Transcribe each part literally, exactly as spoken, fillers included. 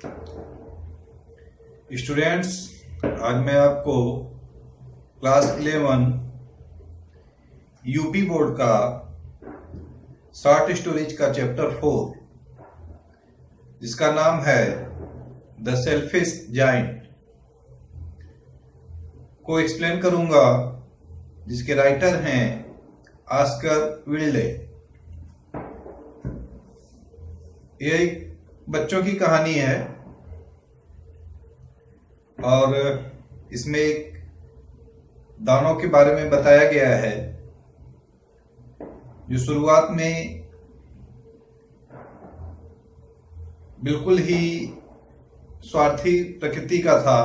Students, आज मैं आपको क्लास इलेवन यूपी बोर्ड का शॉर्ट स्टोरीज का चैप्टर फोर, जिसका नाम है द सेल्फिश जाइंट, को एक्सप्लेन करूंगा, जिसके राइटर हैं ऑस्कर विल्डे। यह एक बच्चों की कहानी है और इसमें एक दानव के बारे में बताया गया है जो शुरुआत में बिल्कुल ही स्वार्थी प्रकृति का था,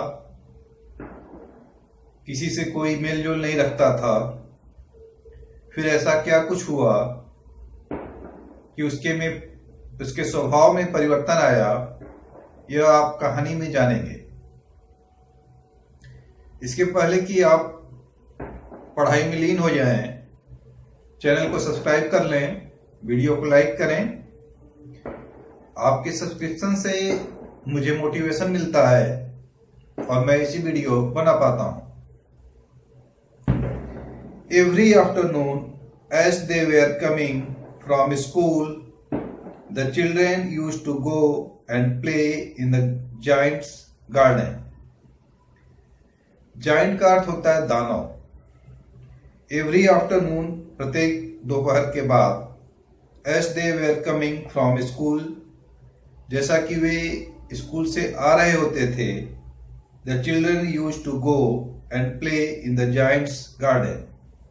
किसी से कोई मेल जोल नहीं रखता था। फिर ऐसा क्या कुछ हुआ कि उसके में उसके स्वभाव में परिवर्तन आया, यह आप कहानी में जानेंगे। इसके पहले कि आप पढ़ाई में लीन हो जाएं, चैनल को सब्सक्राइब कर लें, वीडियो को लाइक करें। आपके सब्सक्रिप्शन से मुझे मोटिवेशन मिलता है और मैं इसी वीडियो बना पाता हूं। Every afternoon as they were coming from school, the children used to go and play in the giant's garden. Giant का अर्थ होता है दानव। एवरी आफ्टरनून, प्रत्येक दोपहर के बाद, as they were coming from school, जैसा कि वे स्कूल से आ रहे होते थे, the children used to go and play in the giant's garden.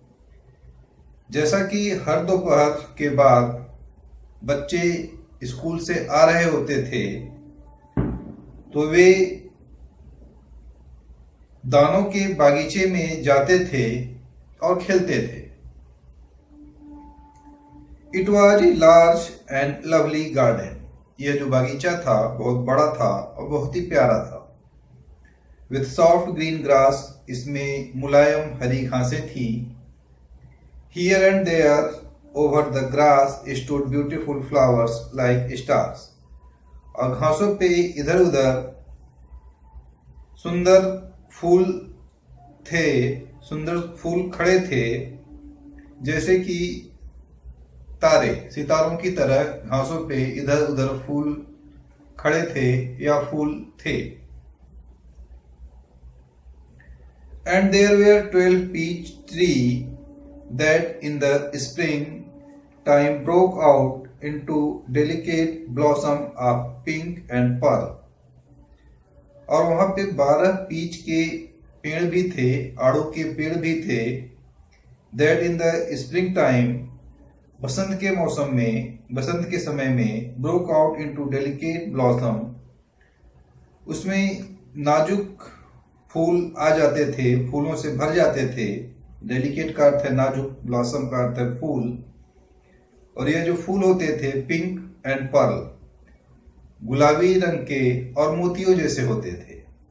जैसा कि हर दोपहर के बाद बच्चे स्कूल से आ रहे होते थे, तो वे दानों के बागीचे में जाते थे और खेलते थे। It was a large and lovely garden. यह जो बागीचा था बहुत बड़ा था और बहुत ही प्यारा था। विथ सॉफ्ट ग्रीन ग्रास, इसमें मुलायम हरी घासें थी। Here and there over the grass stood beautiful flowers like stars. और घासों पे इधर उधर सुंदर फूल थे, सुंदर फूल खड़े थे, जैसे कि तारे, सितारों की तरह घासों पे इधर उधर फूल खड़े थे या फूल थे। And there were twelve peach trees that in the spring time broke out into delicate blossom of pink and pearl. और वहां पे बारह पीच के पेड़ भी थे, आड़ू के पेड़ भी थे। That in the spring time, बसंत के मौसम में, बसंत के समय में, broke out into delicate blossom, उसमें नाजुक फूल आ जाते थे, फूलों से भर जाते थे। डेलिकेट का अर्थ है नाजुक, ब्लॉसम का अर्थ है फूल। और ये जो फूल होते थे पिंक एंड पर्ल, गुलाबी रंग के और मोतियों जैसे होते थे।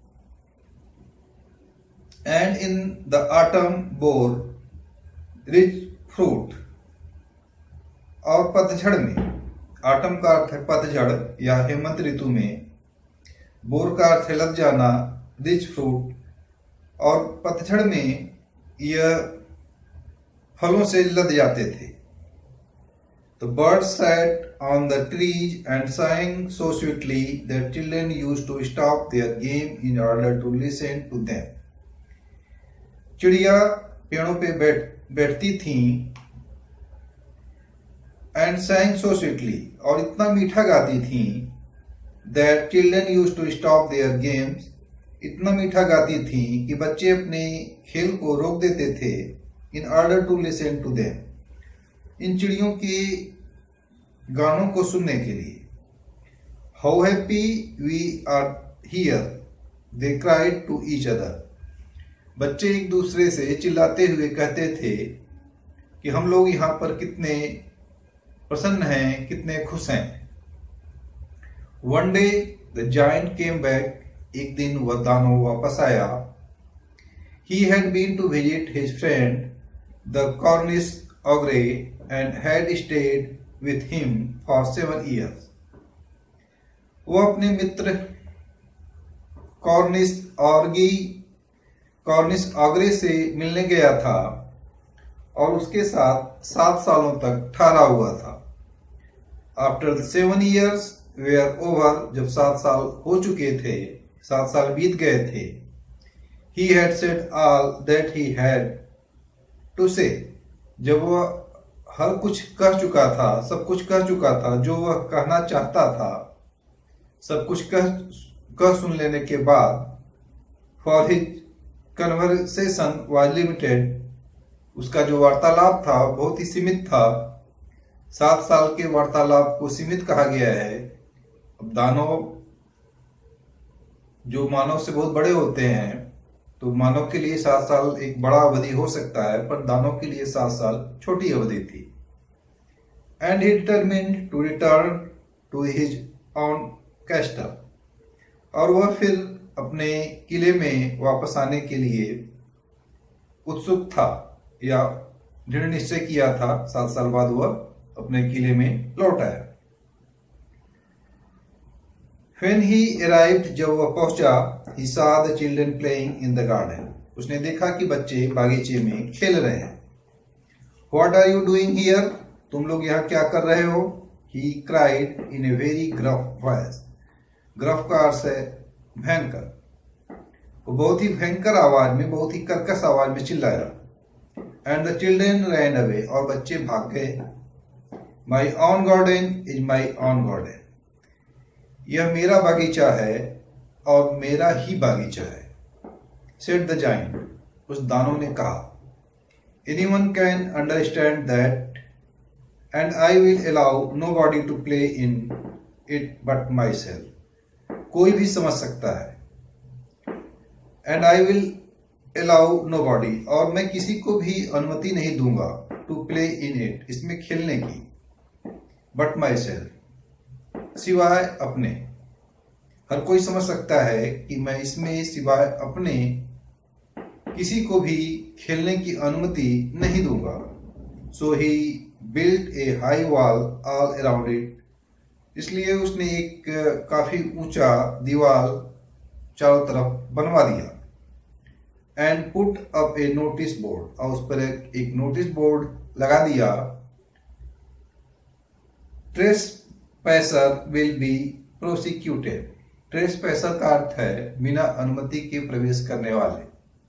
And in the autumn bore rich fruit. और पतझड़ में, ऑटम का अर्थ है पतझड़ या हेमंत ऋतु में, बोर का अर्थ है लग जाना, रिच फ्रूट, और पतझड़ में यह फलों से लद जाते थे। The birds sat on the trees and sang so sweetly that children used to stop their game in order to listen to them. चिड़िया पेड़ों पे बैठ बैठती थीं and sang so sweetly, और इतना मीठा गाती थीं that children used to stop their games, इतना मीठा गाती थी कि बच्चे अपने खेल को रोक देते थे। In order to listen to them, इन चिड़ियों के गानों को सुनने के लिए। How happy we are here, they cried to each other. बच्चे एक दूसरे से चिल्लाते हुए कहते थे कि हम लोग यहाँ पर कितने प्रसन्न हैं, कितने खुश हैं। One day the giant came back, एक दिन वह दानव वापस आया। He had been to visit his friend, the Cornish ogre, and had stayed with him for seven years. वो अपने मित्र कॉर्निस ऑर्गी कॉर्निस ऑग्रे से मिलने गया था और उसके साथ सात सालों तक ठहरा हुआ था। After seven years were over, जब सात साल हो चुके थे, सात साल बीत गए थे, he had said all that he had to say, जब वह हर कुछ कह चुका था, सब कुछ कह चुका था जो वह कहना चाहता था, सब कुछ कह कह सुन लेने के बाद, for his conversation was limited, उसका जो वार्तालाप था बहुत ही सीमित था। सात साल के वार्तालाप को सीमित कहा गया है। अब दानव जो मानव से बहुत बड़े होते हैं, तो मानव के लिए सात साल एक बड़ा अवधि हो सकता है, पर दानव के लिए सात साल छोटी अवधि थी। And he determined to return to his own castle, और वह फिर अपने किले में वापस आने के लिए उत्सुक था या दृढ़ निश्चय किया था। सात साल बाद वह अपने किले में लौट आया। When he arrived, जब वह पहुंचा, he saw the children playing in the garden. उसने देखा कि बच्चे बागीचे में खेल रहे हैं। What are you doing here? तुम लोग यहाँ क्या कर रहे हो? He cried in a very gruff voice. gruff का अर्थ है भयंकर। वो बहुत ही भयंकर आवाज में, बहुत ही कर्कश आवाज में चिल्लाया। And the children ran away, और बच्चे भाग गए। My own garden is my own garden. यह मेरा बागीचा है और मेरा ही बागीचा है। Said the giant, उस दानव ने कहा। Anyone can understand that, and I will allow nobody to play in it but myself. कोई भी समझ सकता है। And I will allow nobody, और मैं किसी को भी अनुमति नहीं दूंगा to play in it, इसमें खेलने की, but myself, सिवाय अपने। हर कोई समझ सकता है कि मैं इसमें सिवाय अपने किसी को भी खेलने की अनुमति नहीं दूंगा। So he built a high wall all around it, इसलिए उसने एक काफी ऊंचा दीवार चारों तरफ बनवा दिया। And put up a notice board, और उस पर एक, एक नोटिस बोर्ड लगा दिया। Trespasser will be prosecuted. Trespasser का अर्थ है बिना अनुमति के प्रवेश करने वाले।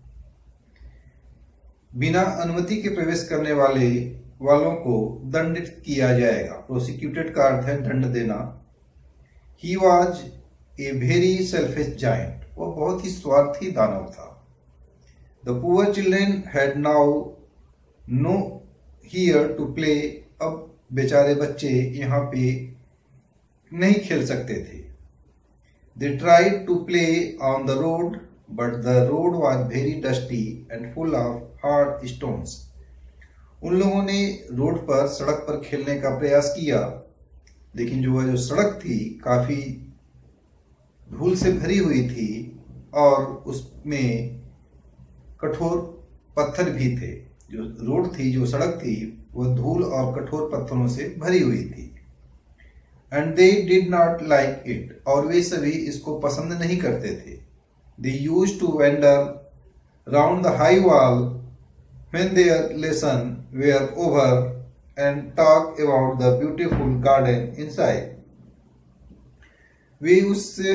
बिना अनुमति के प्रवेश करने वाले वालों को दंडित किया जाएगा। प्रोसिक्यूटेड का अर्थ है दंड देना। He was a very selfish giant, वो बहुत ही स्वार्थी दानव था। The poor children had now nowhere to play, अब बेचारे बच्चे यहाँ पे नहीं खेल सकते थे। They tried to play on the road, but the road was very dusty and full of hard stones. उन लोगों ने रोड पर, सड़क पर खेलने का प्रयास किया, लेकिन जो वह जो सड़क थी काफी धूल से भरी हुई थी और उसमें कठोर पत्थर भी थे। जो रोड थी, जो सड़क थी, वह धूल और कठोर पत्थरों से भरी हुई थी। And they did not like it, और वे सभी इसको पसंद नहीं करते थे। They used to wander round the high wall when their lesson were over and talk about the beautiful garden inside. वे उससे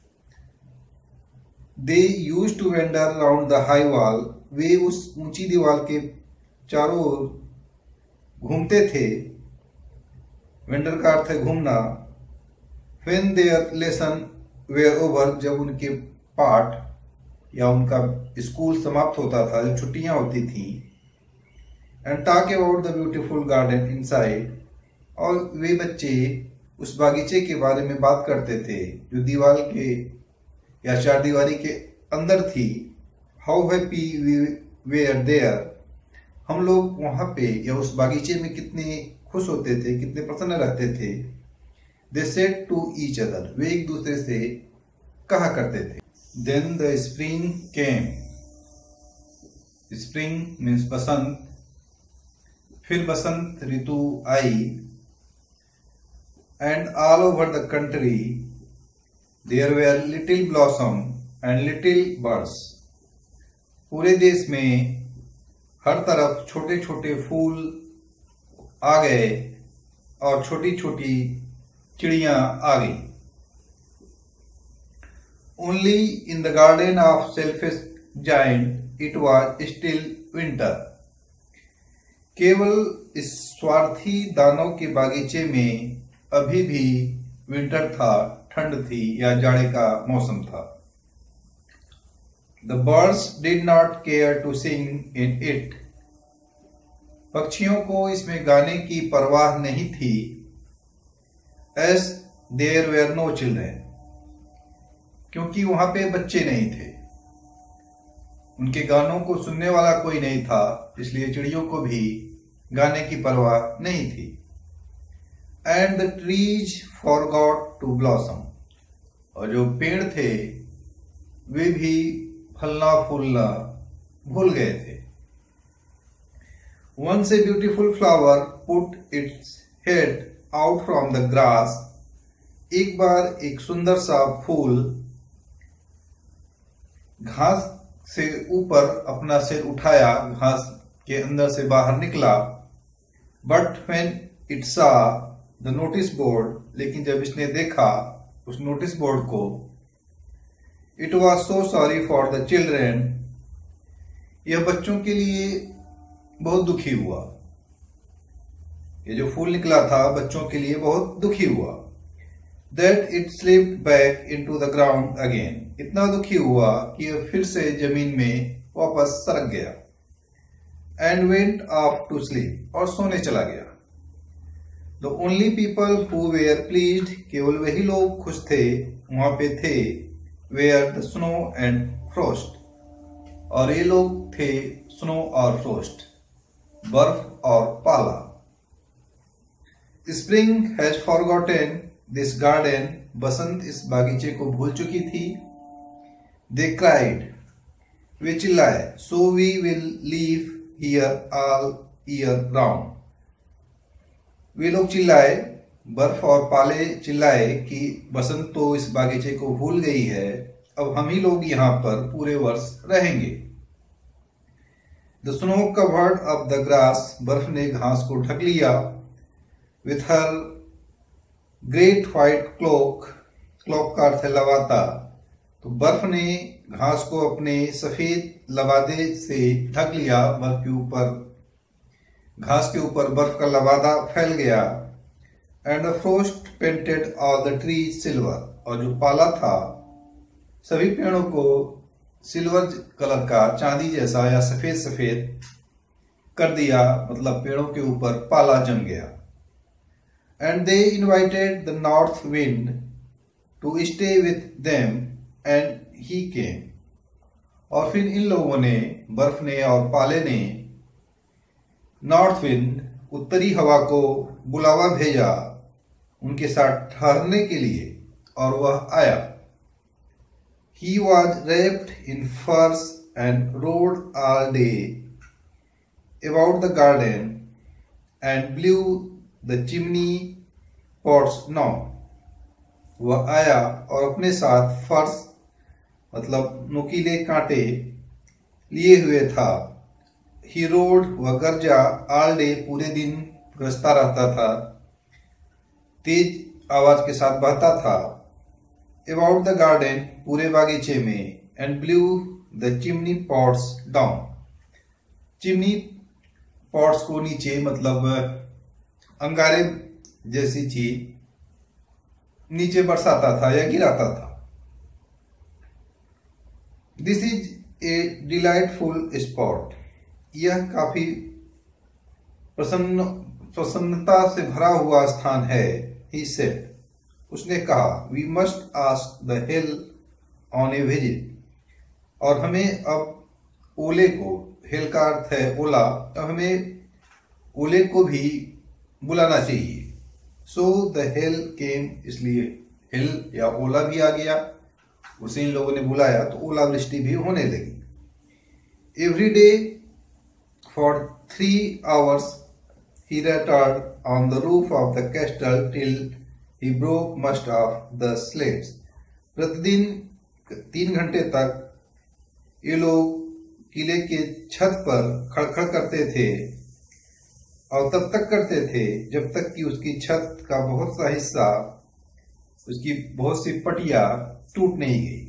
They used to wander round the high wall, वे उस ऊंची दीवार के चारों ओर घूमते थे। वेंडर का अर्थ है घूमना। When their lesson were over, जब उनके पाठ या उनका स्कूल समाप्त होता था, जब छुट्टियां होती थी। And talk about the beautiful garden inside, और वे बच्चे उस बागीचे के बारे में बात करते थे जो दीवार के या चार दीवारी के अंदर थी। How happy we were there, हम लोग वहां पे या उस बागीचे में कितने खुश होते थे, कितने प्रसन्न रहते थे। They said to each other, वे एक दूसरे से कहा करते थे। Then the spring came. Spring means बसंत। फिर बसंत ऋतु आई। And all over the country there were little blossom, and little birds. पूरे देश में हर तरफ छोटे छोटे फूल आ गए और छोटी छोटी चिड़ियां आ गई. Only in the garden of selfish giant it was still winter. केवल इस स्वार्थी दानव के बागीचे में अभी भी विंटर था, ठंड थी या जाड़े का मौसम था. The birds did not care to sing in it. पक्षियों को इसमें गाने की परवाह नहीं थी. As there were no children. क्योंकि वहां पे बच्चे नहीं थे. उनके गानों को सुनने वाला कोई नहीं था, इसलिए चिड़ियों को भी गाने की परवाह नहीं थी. And the trees forgot to blossom. और जो पेड़ थे वे भी फलना फूलना भूल गए थे. Once a beautiful flower put its head out from the grass. एक बार एक सुंदर सा फूल घास से ऊपर अपना सिर उठाया, घास के अंदर से बाहर निकला. But when it saw the notice board, लेकिन जब इसने देखा उस नोटिस बोर्ड को, it was so sorry for the children. यह बच्चों के लिए बहुत दुखी हुआ. ये जो फूल निकला था बच्चों के लिए बहुत दुखी हुआ. That it slipped back into the ground again. इतना दुखी हुआ कि यह फिर से जमीन में वापस सरक गया. And went off to sleep. और सोने चला गया. The only people who were pleased, केवल वही लोग खुश थे, वहां पे थे, were the snow and frost. और ये लोग थे स्नो और फ्रोस्ट, बर्फ और पाला. Spring has forgotten this garden. बसंत इस बागीचे को भूल चुकी थी. They cried. वे चिल्लाए. So we will live here all year round. वे लोग चिल्लाए, बर्फ और पाले चिल्लाए कि बसंत तो इस बागीचे को भूल गई है, अब हम ही लोग यहाँ पर पूरे वर्ष रहेंगे. The snow covered up the grass. बर्फ ने घास को ढक लिया. With her great white cloak. cloak का अर्थ है लवाता. तो बर्फ ने घास को अपने सफेद लवादे से ढक लिया. बर्फ के ऊपर घास के ऊपर बर्फ का लवादा फैल गया. And the frost painted all the trees silver. और जो पाला था सभी पेड़ों को सिल्वर कलर का, चांदी जैसा या सफेद सफेद कर दिया. मतलब पेड़ों के ऊपर पाला जम गया. And they invited the north wind to stay with them and he came. और फिर इन लोगों ने, बर्फ ने और पाले ने, नॉर्थ विंड उत्तरी हवा को बुलावा भेजा उनके साथ ठहरने के लिए, और वह आया. He was wrapped in furs and rode all day about the garden and blew the chimney pots down. वह आया और अपने साथ फर्स मतलब नुकीले कांटे लिए हुए था. He rode, वह गरजा, all day पूरे दिन गरजता रहता था, तेज आवाज के साथ बहता था. About the garden, पूरे बागीचे में. And blew the chimney pots down. Chimney pots को नीचे, मतलब अंगारे जैसी चीज नीचे बरसाता था या गिराता था. This is a delightful spot. यह काफी प्रसन्न प्रसन्नता से भरा हुआ स्थान है. He said. उसने कहा. We must ask the hell on a visit. और हमें अब ओले को, हेल का अर्थ है ओला, अब हमें ओले को भी बुलाना चाहिए. So the hell came, इसलिए हेल या ओला भी आ गया. उसे इन लोगों ने बुलाया तो ओलावृष्टि भी होने लगी. Every day for three hours he rattled on the roof of the castle till he broke most of the slates. प्रतिदिन तीन घंटे तक ये लोग किले के छत पर खड़खड़ करते थे और तब तक करते थे जब तक कि उसकी छत का बहुत सा हिस्सा, उसकी बहुत सी पटिया टूट नहीं गई।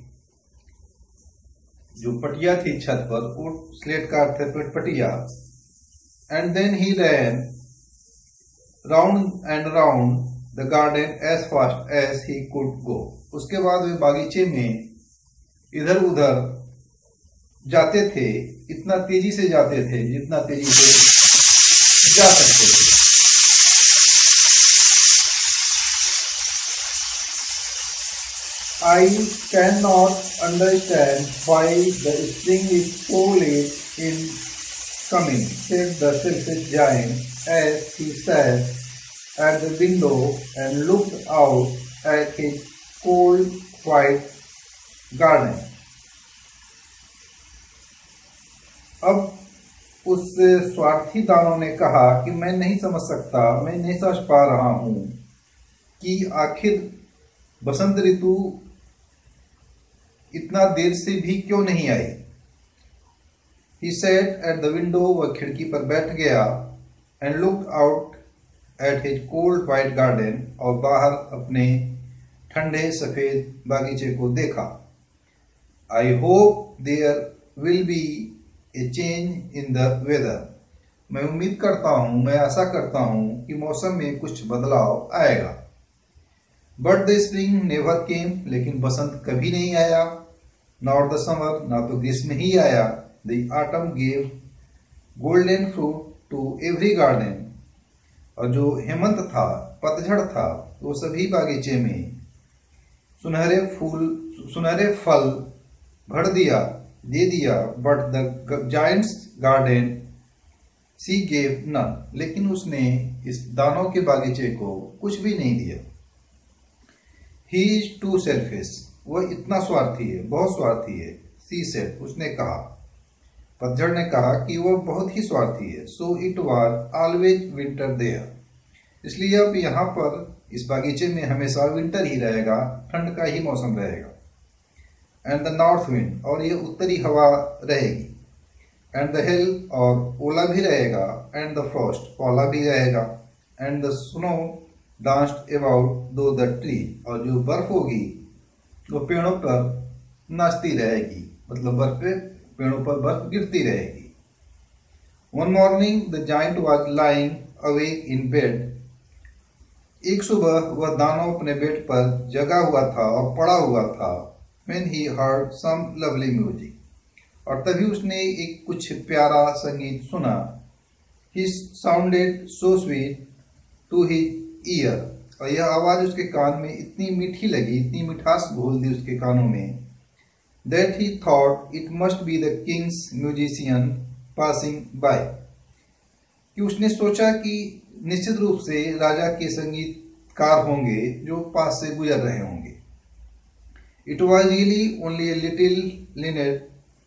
जो पटिया थी छत पर, वो स्लेट का अर्थ है पटिया। And then he ran round and round the garden as fast as he could go. उसके बाद वे बागीचे में इधर उधर जाते थे, इतना तेजी से जाते थे जितना तेजी से जा सकते थे। I cannot understand why the spring is so late in coming, said the selfish giant as he sat at the window and looked out at his cold white garden. अब उस स्वार्थी दानव ने कहा कि मैं नहीं समझ सकता, मैं नहीं समझ पा रहा हूं कि आखिर बसंत ऋतु इतना देर से भी क्यों नहीं आई। He sat at the window, वह खिड़की पर बैठ गया, and looked out at his cold white garden, और बाहर अपने ठंडे सफेद बागीचे को देखा। I hope there will be a change in the weather. मैं उम्मीद करता हूं, मैं आशा करता हूं कि मौसम में कुछ बदलाव आएगा। But the spring never came, लेकिन बसंत कभी नहीं आया। Nor the summer, ना तो ग्रीष्म ही आया। The autumn gave golden fruit to every garden, और जो हेमंत था, पतझड़ था, वो सभी बागीचे में सुनहरे फूल, सुनहरे फल भर दिया, दे दिया। But the giant's garden she gave none, लेकिन उसने इस दानव के बागीचे को कुछ भी नहीं दिया। He is too selfish, वह इतना स्वार्थी है, बहुत स्वार्थी है। She said, उसने कहा, पतझड़ ने कहा कि वह बहुत ही स्वार्थी है। So it was always winter there, इसलिए अब यहाँ पर इस बागीचे में हमेशा विंटर ही रहेगा, ठंड का ही मौसम रहेगा। And the north wind, और ये उत्तरी हवा रहेगी। And the hail, और ओला भी रहेगा। And the frost, पाला भी रहेगा। And the snow danced about through the tree, और जो बर्फ होगी वो पेड़ों पर नाचती रहेगी, मतलब बर्फ पे पेड़ों पर बर्फ गिरती रहेगी। One morning the giant was lying awake in bed. एक सुबह वह दानव अपने बेड पर जगा हुआ था और पड़ा हुआ था। When he heard some lovely music, और तभी उसने एक कुछ प्यारा संगीत सुना। He sounded so sweet to his ear, और यह आवाज उसके कान में इतनी मीठी लगी, इतनी मिठास घोल दी उसके कानों में, that he thought it must be the king's musician passing by, कि उसने सोचा कि निश्चित रूप से राजा के संगीतकार होंगे जो पास से गुजर रहे होंगे। It was really only a little linnet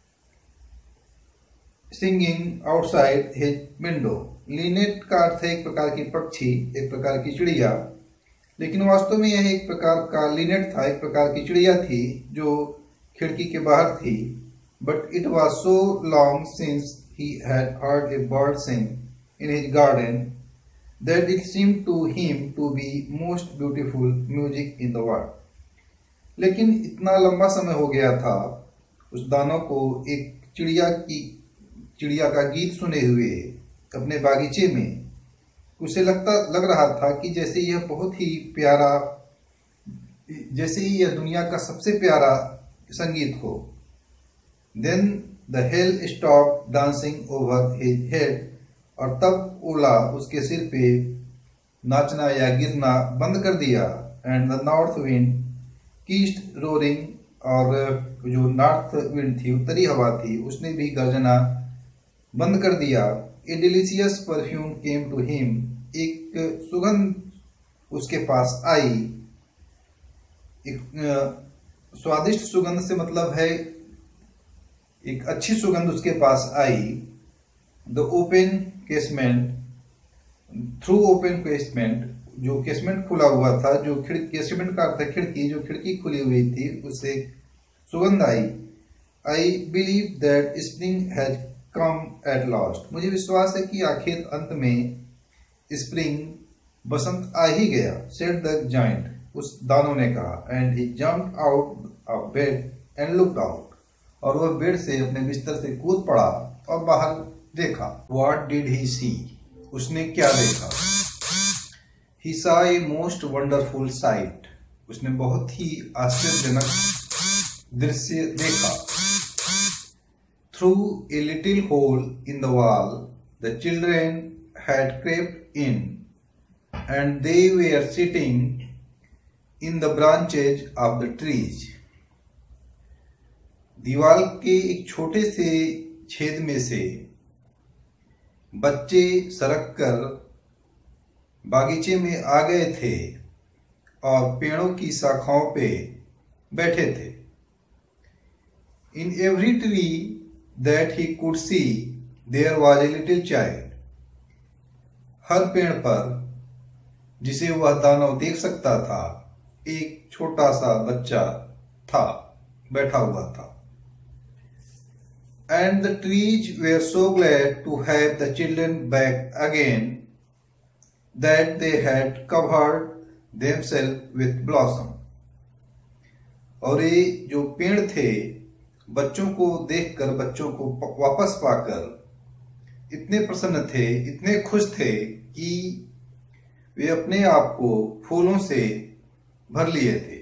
singing outside his window. Linnet का अर्थ है एक प्रकार की पक्षी, एक प्रकार की चिड़िया, लेकिन वास्तव में यह एक प्रकार का लिनेट था, एक प्रकार की चिड़िया थी जो खिड़की के बाहर थी। But it was so long since he had heard a bird sing in his garden that it seemed to him to be most beautiful music in the world. लेकिन इतना लंबा समय हो गया था उस दानव को एक चिड़िया की चिड़िया का गीत सुने हुए अपने बागीचे में। उसे लगता लग रहा था कि जैसे यह बहुत ही प्यारा, जैसे ही यह दुनिया का सबसे प्यारा संगीत हो। Then the hail stopped dancing over his head, और तब ओला उसके सिर पे नाचना या गिरना बंद कर दिया। And the north wind ceased roaring, और जो नॉर्थ विंड थी, उत्तरी हवा थी, उसने भी गर्जना बंद कर दिया। A delicious perfume came to him, एक सुगंध उसके पास आई। एक स्वादिष्ट सुगंध से मतलब है एक अच्छी सुगंध उसके पास आई। The open casement, through open casement, जो केसमेंट खुला हुआ था, जो खिड़की, केसमेंट का अर्थ है खिड़की, जो खिड़की खुली हुई थी, उससे सुगंध आई। I believe that spring has come at last. मुझे विश्वास है कि आखिर अंत में स्प्रिंग बसंत आ ही गया। सेड द जाइंट, उस दानव ने कहा। And he jumped out of bed and looked out, और वह बेड से अपने बिस्तर से कूद पड़ा और बाहर देखा। व्हाट डिड ही सी, उसने क्या देखा? He saw a most wonderful sight, उसने बहुत ही आश्चर्यजनक दृश्य देखा। Through a little hole in the wall the children had crept in and they were sitting in the branches of the trees. दीवार के एक छोटे से छेद में से बच्चे सरक कर बागीचे में आ गए थे और पेड़ों की शाखाओं पे बैठे थे। In every tree that he could see there was a little child. हर पेड़ पर जिसे वह दानव देख सकता था, एक छोटा सा बच्चा था, बैठा हुआ था। And the trees were so glad to have the children back again that they had covered themselves with blossom. और ये जो पेड़ थे, बच्चों को देखकर, बच्चों को वापस पाकर इतने प्रसन्न थे, इतने खुश थे कि वे अपने आप को फूलों से भर लिए थे।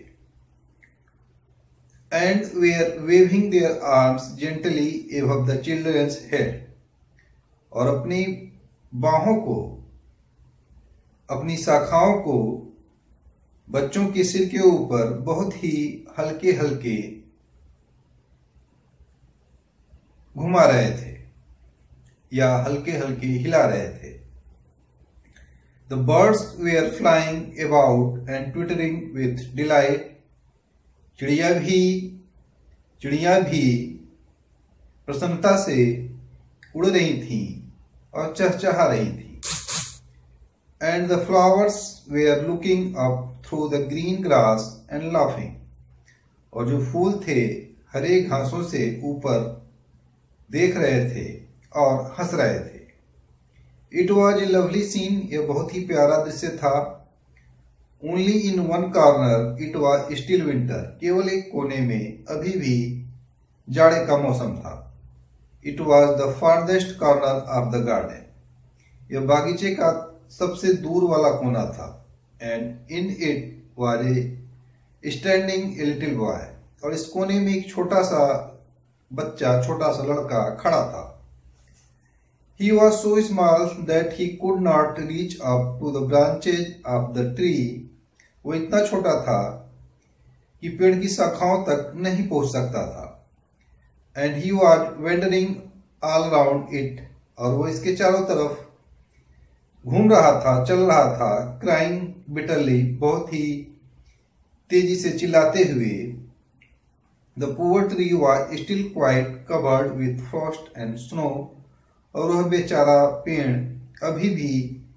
And were waving their arms gently above the children's head, और अपनी बाहों को, अपनी शाखाओं को बच्चों के सिर के ऊपर बहुत ही हल्के हल्के घुमा रहे थे या हल्के हल्के हिला रहे थे। The birds were flying about and twittering with delight. चिड़िया भी चिड़िया भी प्रसन्नता से उड़ रही थीं और चहचहा रही थीं। And the flowers were looking up through the green grass and laughing, और जो फूल थे हरे घासों से ऊपर देख रहे थे और हंस रहे थे। It was a lovely scene, यह बहुत ही प्यारा दृश्य था। Only in one corner it was still winter, केवल एक कोने में अभी भी जाड़े का मौसम था। It was the farthest corner of the garden, यह बागीचे का सबसे दूर वाला कोना था। And in it was a standing a little boy, और इस कोने में एक छोटा सा बच्चा, छोटा सा लड़का खड़ा था। He was so small that he could not reach up to the branches of the tree. वो इतना छोटा था कि पेड़ की शाखाओं तक नहीं पहुंच सकता था। And he was wandering all around it, और वो इसके चारों तरफ घूम रहा था, चल रहा था। Crying bitterly, बहुत ही तेजी से चिल्लाते हुए। The poor tree was still quite covered with frost and snow, और वह बेचारा पेड़ अभी भी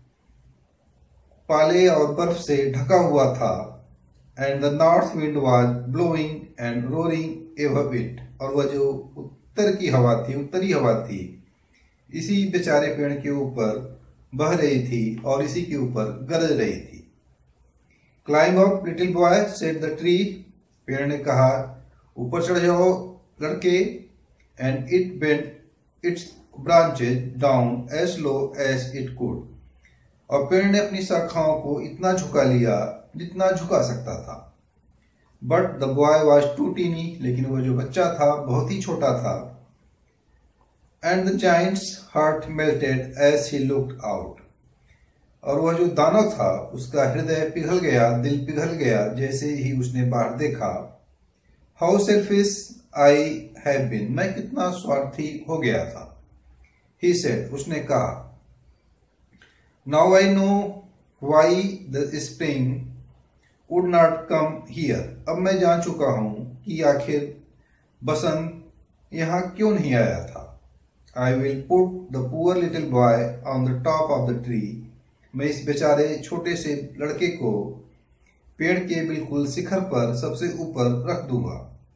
पाले और बर्फ से ढका हुआ था। And the north wind was blowing and roaring above it, और वह जो उत्तर की हवा थी, उत्तरी हवा थी, इसी बेचारे पेड़ के ऊपर बह रही थी और इसी के ऊपर गरज रही थी। Climb up little boy said the tree, पेड़ ने कहा ऊपर चढ़ जाओ लड़के। And it bent its branches down as low as it could, और पेड़ ने अपनी शाखाओं को इतना झुका लिया जितना झुका सकता था। But the boy was too teeny, लेकिन वो जो बच्चा था बहुत ही छोटा था। And the giant's heart melted as he looked out, और वह जो दानव था उसका हृदय पिघल गया, दिल पिघल गया जैसे ही उसने बाहर देखा। How selfish I have been, मैं कितना स्वार्थी हो गया था। He said, उसने कहा। Now I know why the spring would not come here, अब मैं जान चुका हूं कि आखिर बसंत यहाँ क्यों नहीं आया था। I will put the poor little boy on the top of the tree, मैं इस बेचारे छोटे से लड़के को पेड़ के बिल्कुल शिखर पर सबसे ऊपर रख दूंगा।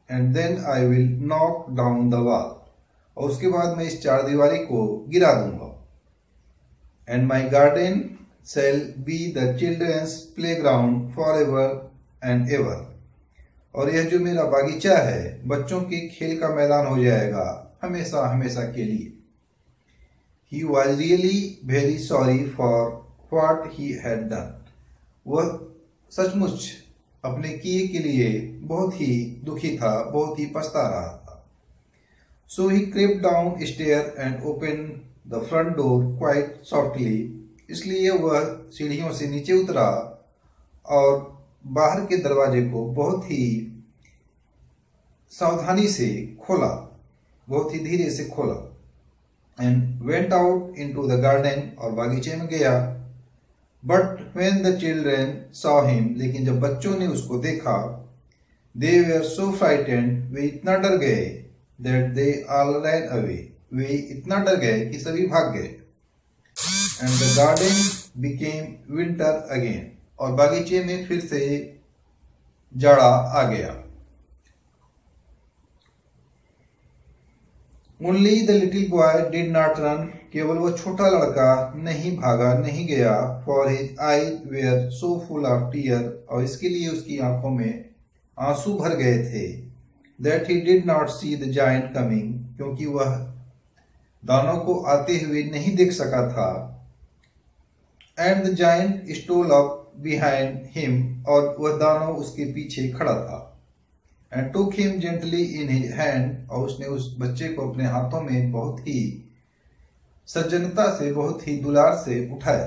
And then I will knock down the wall, और उसके बाद मैं इस चार दीवारी को गिरा दूंगा। And my garden shall be the children's playground forever and ever, और यह जो मेरा बागीचा है बच्चों के खेल का मैदान हो जाएगा हमेशा हमेशा के लिए। He was really very sorry for what he had done, वह सचमुच अपने किए के लिए बहुत ही दुखी था, बहुत ही पछता रहा था। So he crept down stair and opened the front door quite softly, इसलिए वह सीढ़ियों से नीचे उतरा और बाहर के दरवाजे को बहुत ही सावधानी से खोला, बहुत ही धीरे से खोला। And went out into the garden, और बागीचे में गया। But when the children saw him, लेकिन जब बच्चों ने उसको देखा, दे वर सो फ्राइटेंड, वे इतना डर गए, that they all ran away, वे इतना डर गए कि सभी भाग गए। And the garden became winter again, और बागीचे में फिर से जाड़ा आ गया। Only the little boy did not run, केवल वो छोटा लड़का नहीं भागा, नहीं गया। For his eye were so full of tear, और इसके लिए उसकी आंखों में आंसू भर गए थे। That he did not see the giant coming, क्योंकि वह दानों को आते हुए नहीं देख सका था। And the giant stole up behind him, और वह दानव उसके पीछे खड़ा था। And took him gently in his hand, और उसने उस बच्चे को अपने हाथों में बहुत ही सज्जनता से, बहुत ही दुलार से उठाया।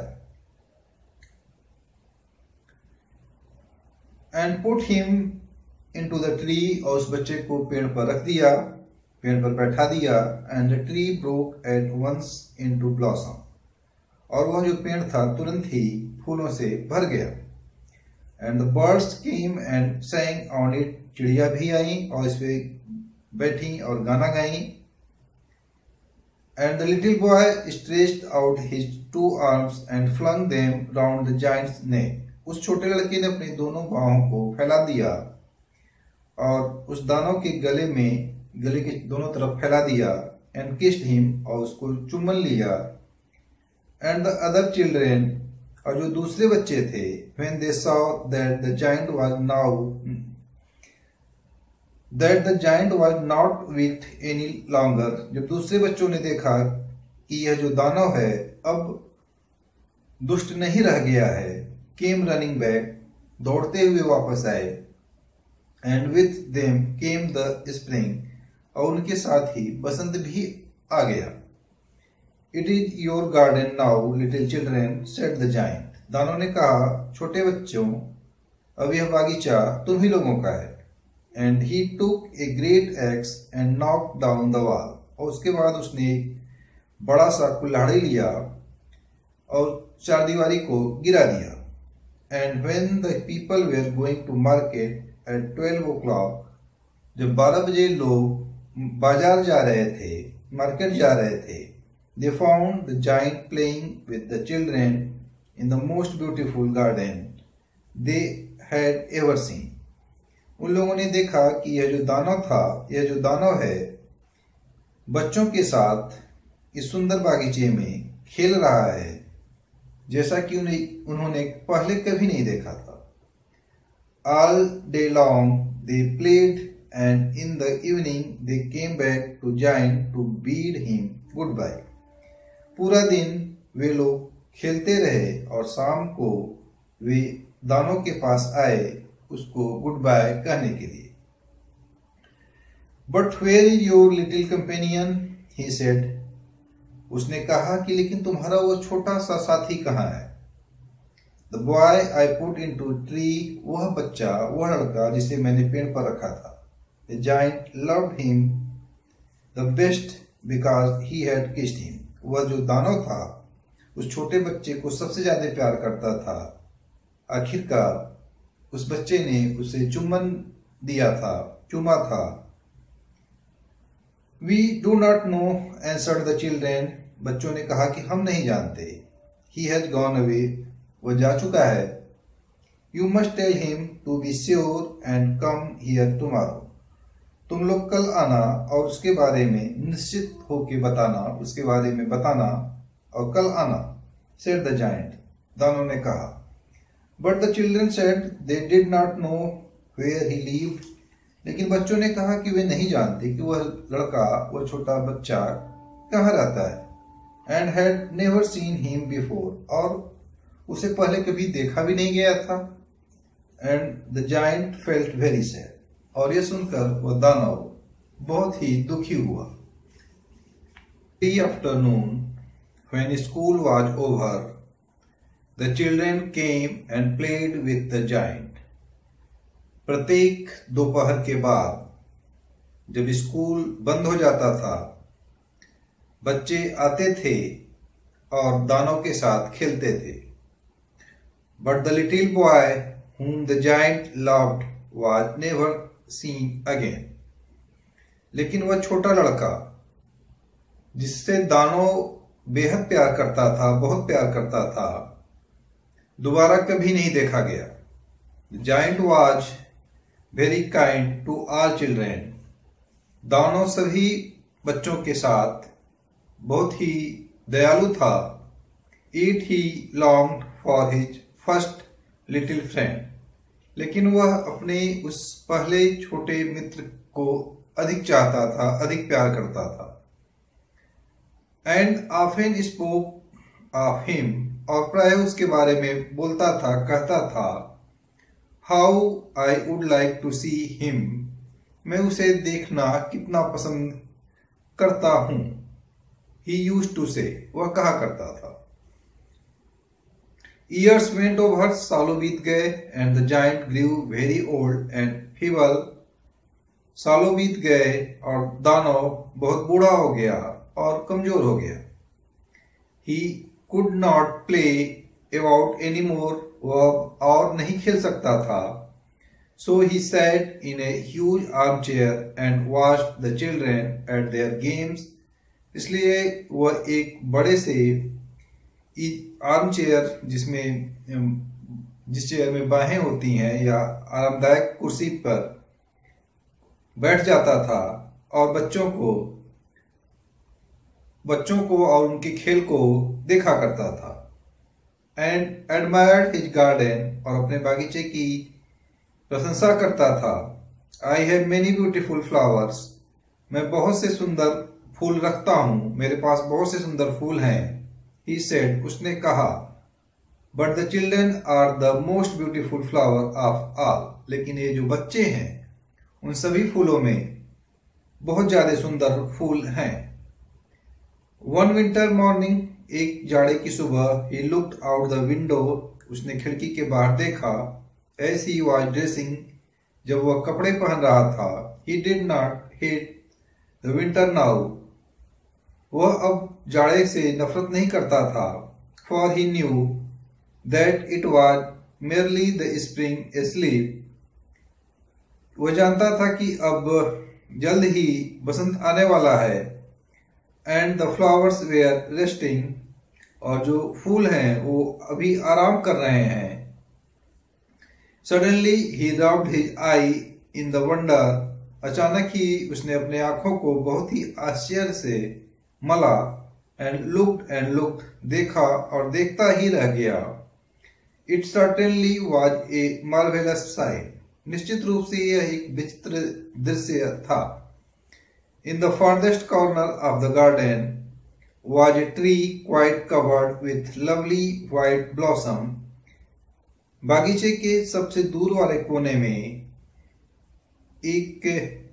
And put him into the tree, और उस बच्चे को पेड़ पर रख दिया, पेड़ पर बैठा दिया। And the tree broke at once into blossom, और वह जो पेड़ था तुरंत ही फूलों से भर गया। And the birds came and sang on it, चिड़िया भी आई और इस पे बैठी और गाना गाई। And the little boy stretched out his two arms and flung them round the giant's neck, उस छोटे लड़के ने अपनी दोनों बाहों को फैला दिया और उस दानव के गले में, गले के दोनों तरफ फैला दिया। एंड किस्ड हिम, और उसको चुम्बन लिया। एंड द अदर चिल्ड्रेन, और जो दूसरे बच्चे थे, when they saw that the giant was now that the giant was not weak any longer, जब दूसरे बच्चों ने देखा कि यह जो दानव है अब दुष्ट नहीं रह गया है, केम रनिंग बैक, दौड़ते हुए वापस आए। And with them came the spring, और उनके साथ ही बसंत भी आ गया। It is your garden now little children, said the giant, दानव ने कहा, छोटे बच्चों अब यह बागीचा तुम ही लोगों का है। And he took a great axe and knock down the wall, और उसके बाद उसने एक बड़ा सा कुल्हाड़ी लिया और चार दीवारी को गिरा दिया। And when the people were going to market at twelve o'clock, जब बारह बजे लोग बाजार जा रहे थे, मार्केट जा रहे थे, they found the giant playing with the children in the most beautiful garden they had ever seen. उन लोगों ने देखा कि यह जो दानव था, यह जो दानव है, बच्चों के साथ इस सुंदर बागीचे में खेल रहा है, जैसा कि उन्हें उन्होंने पहले कभी नहीं देखा था। All day long they played, and in the evening they came back to giant to bid him goodbye. पूरा दिन वे लोग खेलते रहे और शाम को वे दानव के पास आए उसको गुड बाय कहने के लिए। But where is your little companion, he said, उसने कहा कि लेकिन तुम्हारा वो छोटा सा साथी कहाँ है। The boy I put into tree, वह बच्चा, वह लड़का जिसे मैंने पेड़ पर रखा था। The giant loved him the best because he had kissed him, वह जो दानव था उस छोटे बच्चे को सबसे ज्यादा प्यार करता था। आखिरकार उस बच्चे ने उसे चुम्बन दिया था, चुमा था। We do not know answered the children, बच्चों ने कहा कि हम नहीं जानते। ही हैज गॉन अवे, वह जा चुका है। You must tell him to be sure and come here tomorrow, तुम लोग कल आना और उसके बारे में निश्चित होके बताना, उसके बारे में बताना और कल आना, said the giant. दानव ने कहा. But the children said they did not know where he lived. लेकिन बच्चों ने कहा कि वे नहीं जानते कि वह लड़का, वह छोटा बच्चा कहाँ रहता है. And had never seen him before. और उसे पहले कभी देखा भी नहीं गया था. And the giant felt very sad. और यह सुनकर वह दानव बहुत ही दुखी हुआ. The afternoon, when school was over, the children came and played with the giant. प्रत्येक दोपहर के बाद जब स्कूल बंद हो जाता था, बच्चे आते थे और दानव के साथ खेलते थे. But the little boy whom the giant loved was never seen again. लेकिन वह छोटा लड़का जिससे दानव बेहद प्यार करता था, बहुत प्यार करता था, दोबारा कभी नहीं देखा गया. The giant was very kind to all children. दानव सभी बच्चों के साथ बहुत ही दयालु था. Yet he longed for his first little friend. लेकिन वह अपने उस पहले छोटे मित्र को अधिक चाहता था, अधिक प्यार करता था. And often spoke of him. और प्रायः उसके बारे में बोलता था, कहता था. How I would like to see him. मैं उसे देखना कितना पसंद करता हूँ. He used to say. वह कहा करता था. Years went over, सालों बीत गए, and the giant grew very old and feeble. सालों बीत गए और दानव बहुत बूढ़ा हो गया और कमजोर हो गया. He could not play about anymore. वह और नहीं खेल सकता था. So he sat in a huge armchair and watched the children at their games. इसलिए वह एक बड़े से आर्म चेयर, जिसमें जिस चेयर में बाहें होती हैं या आरामदायक कुर्सी पर बैठ जाता था और बच्चों को बच्चों को और उनके खेल को देखा करता था. And admired his garden. और अपने बागीचे की प्रशंसा करता था. I have many beautiful flowers. मैं बहुत से सुंदर फूल रखता हूँ, मेरे पास बहुत से सुंदर फूल हैं. He said. उसने कहा. But the children are the most beautiful flower of all. लेकिन ये जो बच्चे हैं उन सभी फूलों में बहुत ज्यादा सुंदर फूल हैं. One winter morning. एक जाड़े की सुबह. He looked out the window. उसने खिड़की के बाहर देखा. As he was dressing. जब वह कपड़े पहन रहा था. He did not hate the winter now. वह अब जाड़े से नफरत नहीं करता था. For he knew that it was merely the spring asleep. वह जानता था कि अब जल्द ही बसंत आने वाला है. And the flowers were resting. और जो फूल हैं वो अभी आराम कर रहे हैं. Suddenly he rubbed his eye in the wonder. अचानक ही उसने अपने आंखों को बहुत ही आश्चर्य से मला. And looked and looked. देखा और देखता ही रह गया. It certainly was a marvelous sight. निश्चित रूप से यह एक विचित्र दृश्य था. In the farthest corner of the garden was a tree quite covered with lovely white blossom. बागीचे के सबसे दूर वाले कोने में एक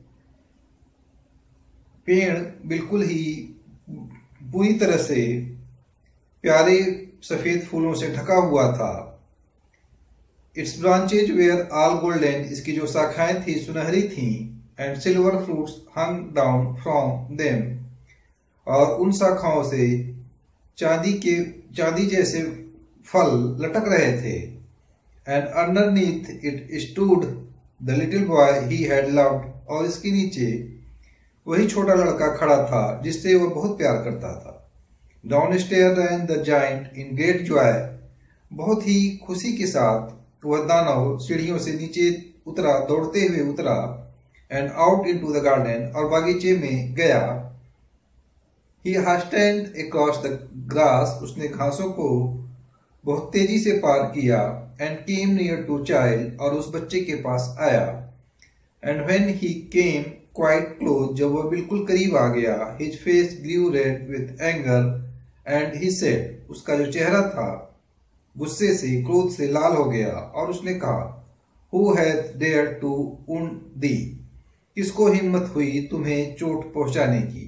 पेड़ बिल्कुल ही पूरी तरह से प्यारे सफेद फूलों से ढका हुआ था. Its branches were all golden. इसकी जो शाखाएं थी सुनहरी थीं. And silver fruits hung down from them. और उन शाखाओं से चांदी के चांदी जैसे फल लटक रहे थे. And underneath it stood the little boy he had loved. और इसके नीचे वही छोटा लड़का खड़ा था जिससे वह बहुत प्यार करता था. Downstairs ran the giant in great joy. बहुत ही खुशी के साथ वह दानव सीढ़ियों से नीचे उतरा, दौड़ते हुए उतरा. and out into the garden, और बागीचे में गया. He hastened across the grass, उसने घासों को बहुत तेजी से पार किया. And came near to child, और उस बच्चे के पास आया. And when he came quite close, जब वह बिल्कुल करीब आ गया, his face grew red with anger, and he said, उसका जो चेहरा था गुस्से से, क्रोध से लाल हो गया, और उसने कहा, Who hath dared to wound thee? किसको हिम्मत हुई तुम्हें चोट पहुंचाने की?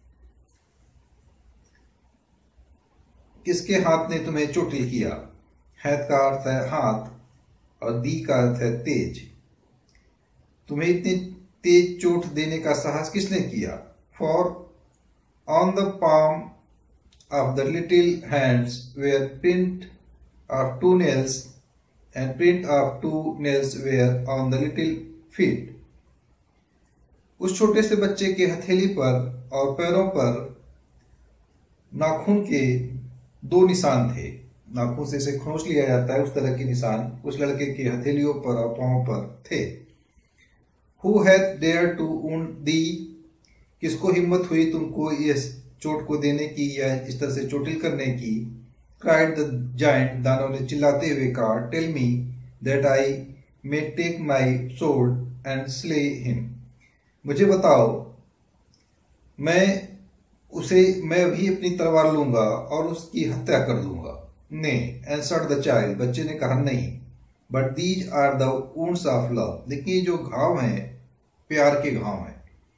किसके हाथ ने तुम्हें चोटिल किया? हैथ का अर्थ है हाथ और दी का अर्थ है तेज. तुम्हें इतनी तेज चोट देने का साहस किसने किया? For on the palm of the little hands were print of two nails, and print of two nails were on the little feet. उस छोटे से बच्चे के हथेली पर और पैरों पर नाखून के दो निशान थे. नाखून से इसे खोस लिया जाता है, उस तरह के निशान उस लड़के के हथेलियों पर और पांवों पर थे. Who hath dared to wound thee? किसको हिम्मत हुई तुमको इस चोट को देने की या इस तरह से चोटिल करने की? Cried the giant, दानव ने चिल्लाते हुए कहा, Tell me that I may take my sword and slay him. मुझे बताओ, मैं उसे मैं भी अपनी तलवार लूंगा और उसकी हत्या कर दूंगा. Nay, answered the child, बच्चे ने कहा नहीं. But these are the wounds of love. लेकिन ये जो घाव हैं प्यार के घाव हैं.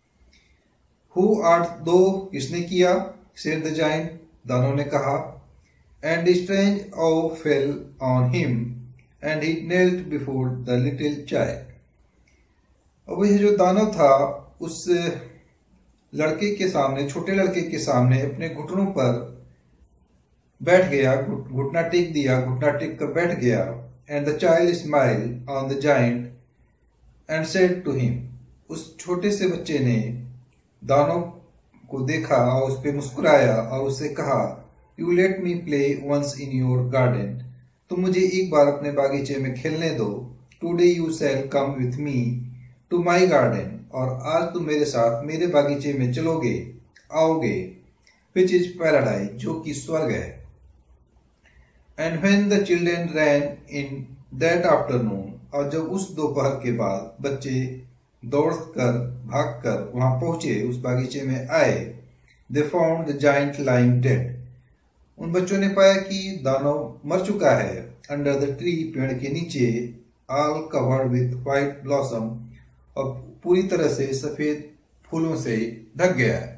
Who art thou? किसने किया? said the giant, दानव ने कहा. And a strange awe fell on him, and he knelt before the little child. अब यह जो दानव था उस लड़के के सामने, छोटे लड़के के सामने अपने घुटनों पर बैठ गया, घुटना टेक दिया, घुटना टेक कर बैठ गया. And the child smiled on the giant and said to him, उस छोटे से बच्चे ने दानव को देखा और उस पर मुस्कुराया और उससे कहा, You let me play once in your garden. तुम मुझे एक बार अपने बागीचे में खेलने दो. Today you shall come with me to my garden. और आज तुम मेरे साथ मेरे बागीचे में चलोगे, आओगे, which is paradise, जो कि स्वर्ग है. And when the children ran in that afternoon, और जब उस दोपहर के बाद बच्चे दौड़कर भागकर वहां पहुंचे, उस बागीचे में आए, they found the giant lying dead. उन बच्चों ने पाया कि दानव मर चुका है. अंडर द ट्री, पेड़ के नीचे, all covered with white blossom, और पूरी तरह से सफेद फूलों से ढक गया है.